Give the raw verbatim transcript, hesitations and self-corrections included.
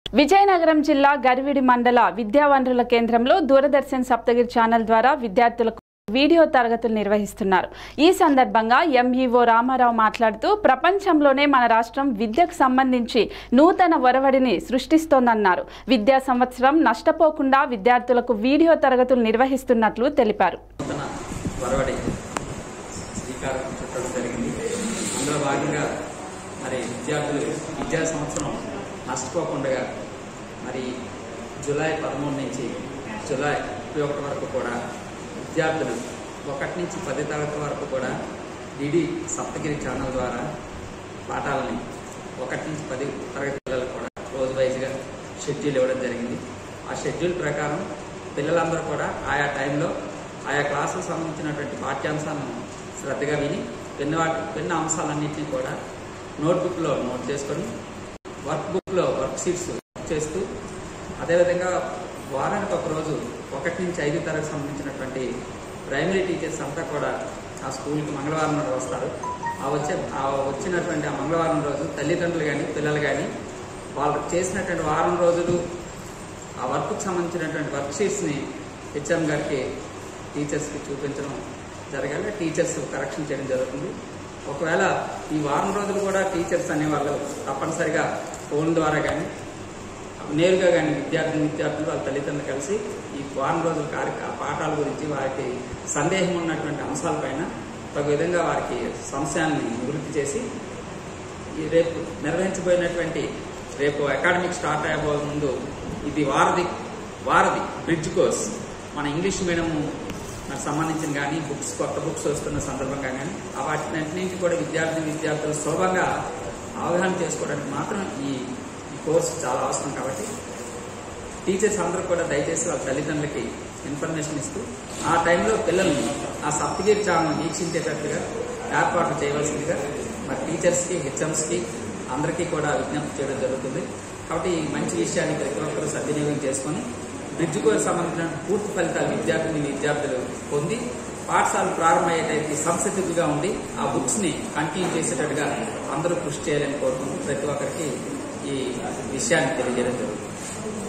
విజయనగరం జిల్లా గరివిడి మండల విద్యావనరుల కేంద్రంలో దూరదర్శన్ సప్తగిరి ఛానల్ ద్వారా విద్యార్థులకు వీడియో తరగతులు నిర్వహిస్తున్నారు. ఈ సందర్భంగా ఎంఈఓ రామారావు మాట్లాడుతూ ప్రపంచంలోనే మన రాష్ట్రం విద్యకు సంబంధించి నూతన ఒరవడిని సృష్టిస్తోందన్నారు. విద్యా సంవత్సరం నష్టపోకుండా విద్యార్థులకు వీడియో తరగతులు నిర్వహిస్తున్నట్లు తెలిపారు. విద్యా సంవత్సరం నష్టపోకుండా మరి జూలై పదమూడు నుంచి జూలై ముప్పై ఒకటి వరకు కూడా విద్యార్థులు ఒకటి నుంచి పది తరగతి వరకు కూడా డిడి సప్తగిరి ఛానల్ ద్వారా పాఠాలని ఒకటి నుంచి పది తరగతి పిల్లలకు కూడా రోజు వైజ్గా షెడ్యూల్ ఇవ్వడం జరిగింది. ఆ షెడ్యూల్ ప్రకారం పిల్లలందరూ కూడా ఆయా టైంలో ఆయా క్లాసులకు సంబంధించినటువంటి పాఠ్యాంశాలను శ్రద్ధగా విని విన్న వాటి విన్న అంశాలన్నింటినీ కూడా నోట్బుక్లో నోట్ చేసుకొని వర్క్ బుక్లో వర్క్ షీట్స్ చేస్తూ అదేవిధంగా వారానికి ఒకరోజు ఒకటి నుంచి ఐదు తరగతి సంబంధించినటువంటి ప్రైమరీ టీచర్స్ అంతా కూడా ఆ స్కూల్కి మంగళవారం రోజు వస్తారు. ఆ వచ్చే ఆ వచ్చినటువంటి ఆ మంగళవారం రోజు తల్లిదండ్రులు కానీ పిల్లలు కానీ వాళ్ళు చేసినటువంటి వారం రోజులు ఆ వర్క్కి సంబంధించినటువంటి వర్క్ షీట్స్ని హెచ్ఎం గారికి టీచర్స్కి చూపించడం జరగాలి. టీచర్స్ కరెక్షన్ చేయడం జరుగుతుంది. ఒకవేళ ఈ వారం రోజులు కూడా టీచర్స్ అనేవాళ్ళు తప్పనిసరిగా ఫోన్ ద్వారా కానీ నేరుగా కానీ విద్యార్థి విద్యార్థులు వాళ్ళ తల్లిదండ్రులు కలిసి ఈ వారం రోజుల కార్య పాఠాల గురించి వారికి సందేహం ఉన్నటువంటి అంశాలపైన ఒక విధంగా వారికి సంశయాన్ని నివృత్తి చేసి ఈ రేపు నిర్వహించబోయినటువంటి రేపు అకాడమిక్ స్టార్ట్ అయ్యబోయే ముందు ఇది వారధి వారధి బ్రిడ్జ్ కోర్స్ మన ఇంగ్లీష్ మీడియం సంబంధించిన కానీ బుక్స్ కొత్త బుక్స్ వస్తున్న సందర్భంగా కానీ వాటిన్నింటినీ కూడా విద్యార్థి విద్యార్థులు సులభంగా అవగాహన చేసుకోవడానికి మాత్రం ఈ కోర్సు చాలా అవసరం. కాబట్టి టీచర్స్ అందరూ కూడా దయచేసి వాళ్ళ తల్లిదండ్రులకి ఇన్ఫర్మేషన్ ఇస్తూ ఆ టైంలో పిల్లల్ని ఆ సప్తగిరి ఛానల్ వీక్షించేటట్టుగా ఏర్పాట్లు చేయవలసిందిగా మరి టీచర్స్కి హెచ్ఎంస్కి అందరికీ కూడా విజ్ఞప్తి చేయడం జరుగుతుంది. కాబట్టి ఈ మంచి విషయాన్ని ప్రతి ఒక్కరూ సద్వినియోగం చేసుకొని బ్రిడ్జ్ కోర్సు సంబంధించిన పూర్తి ఫలితాలు విద్యార్థిని విద్యార్థులు పొంది పాఠశాలలు ప్రారంభమయ్యేటైతే సంసిద్ధంగా ఉండి ఆ బుక్స్ని కంటిన్యూ చేసేటట్టుగా అందరూ కృషి చేయాలని కోరుకుంటూ ప్రతి ఒక్కరికి ఈ విషయాన్ని తెలియజేయడం జరుగుతుంది.